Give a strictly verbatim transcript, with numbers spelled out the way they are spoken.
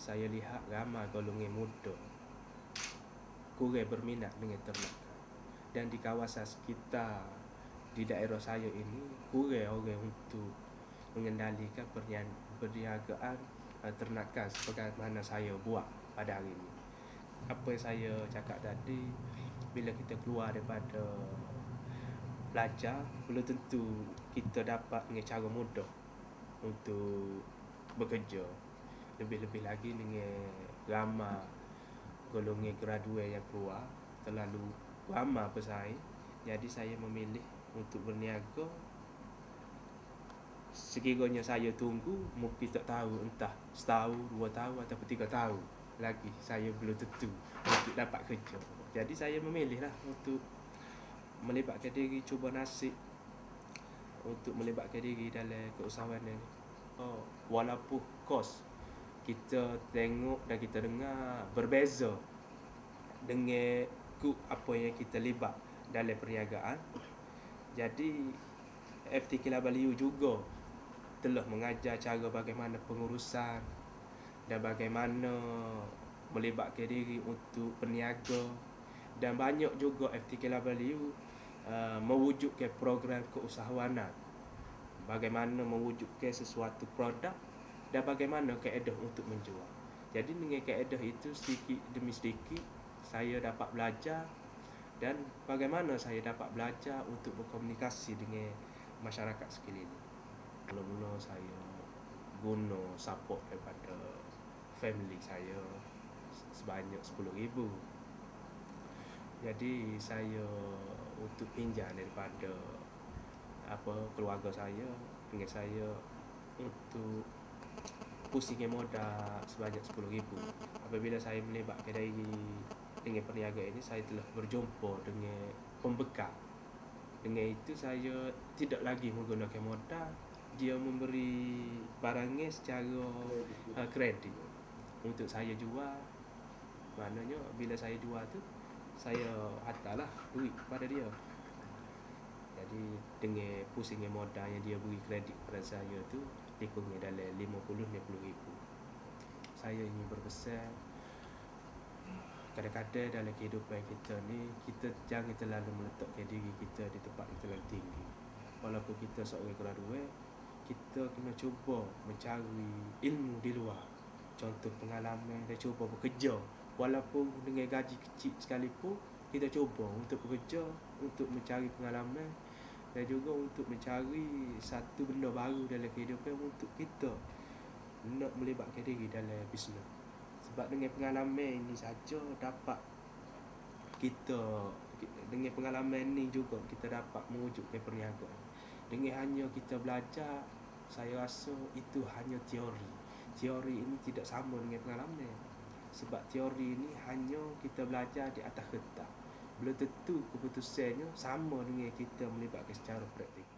saya lihat ramai golongan muda kurang berminat dengan ternakan. Dan di kawasan sekitar di daerah saya ini kurang orang untuk mengendalikan perniagaan uh, ternakan sebagaimana saya buat pada hari ini. Apa yang saya cakap tadi, bila kita keluar daripada belajar, belum tentu kita dapat dengan cara mudah untuk bekerja. Lebih-lebih lagi dengan ramai golongan graduate yang keluar, terlalu ramai pesaing. Jadi saya memilih untuk berniaga. Sekiranya saya tunggu, mungkin tak tahu entah setahun, dua tahun ataupun tiga tahun lagi saya belum tentu untuk dapat kerja. Jadi saya memilih lah untuk melibatkan diri, cuba nasib untuk melibatkan diri dalam keusahawanan ni. Oh, walaupun kos kita tengok dan kita dengar berbeza dengan kod apa yang kita libat dalam perniagaan. Jadi F T Kinabalu juga telah mengajar cara bagaimana pengurusan dan bagaimana melibatkan diri untuk peniaga. Dan banyak juga F T Kinabalu uh, mewujudkan program keusahawanan, bagaimana mewujudkan sesuatu produk dan bagaimana kaedah untuk menjual. Jadi dengan kaedah itu sedikit demi sedikit saya dapat belajar, dan bagaimana saya dapat belajar untuk berkomunikasi dengan masyarakat sekeliling. Mula-mula saya guna support daripada family saya sebanyak sepuluh ribu. Jadi saya untuk pinjam daripada apa keluarga saya dengan saya untuk pusingkan modal sebanyak sepuluh ribu. Apabila saya melibatkan diri dengan perniagaan ini, saya telah berjumpa dengan pembekal. Dengan itu saya tidak lagi menggunakan modal, dia memberi barangnya secara uh, kredit untuk saya jual. Maknanya bila saya jual tu, saya hantarlah duit kepada dia. Jadi dengan pusingnya modal yang dia beri kredit kepada saya tu dikurangkan dalam lima puluh enam puluh ribu. Saya ingin berpesan, kadang-kadang dalam kehidupan kita ni, kita jangan terlalu meletakkan diri kita di tempat yang terlalu tinggi. Walaupun kita seorang graduate, kita kena cuba mencari ilmu di luar. Contoh pengalaman, dan cuba bekerja. Walaupun dengan gaji kecil sekalipun, kita cuba untuk bekerja, untuk mencari pengalaman dan juga untuk mencari satu benda baru dalam kehidupan untuk kita nak melibatkan diri dalam bisnes. Sebab dengan pengalaman ini saja dapat kita, dengan pengalaman ini juga kita dapat mewujudkan perniagaan. Dengan hanya kita belajar, saya rasa itu hanya teori. Teori ini tidak sama dengan pengalaman. Sebab teori ini hanya kita belajar di atas kertas, belum tentu keputusannya sama dengan kita melibatkan secara praktik.